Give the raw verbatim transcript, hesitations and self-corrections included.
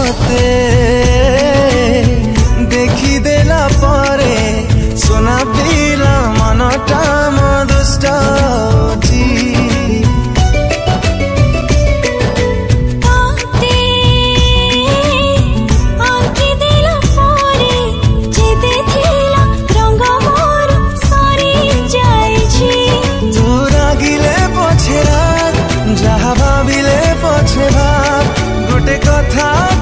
तोते देखी देला परे सोना पिला मनटा मदुष्ट जहाँ भाविले पछे भाव गोटे कथा